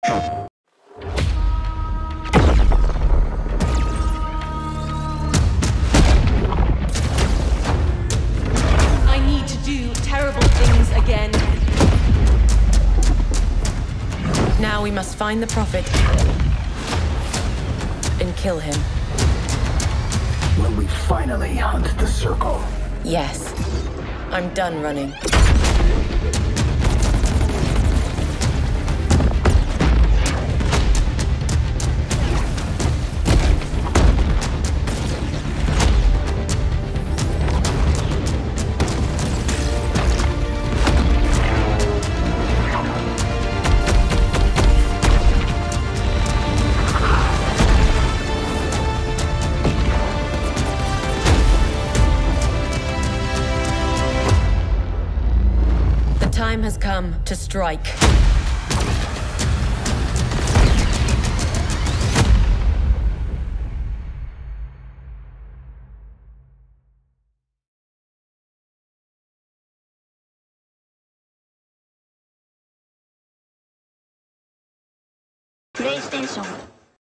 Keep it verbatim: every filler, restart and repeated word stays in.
I need to do terrible things again. Now we must find the Prophet and kill him. Will we finally hunt the circle? Yes. I'm done running. The time has come to strike. PlayStation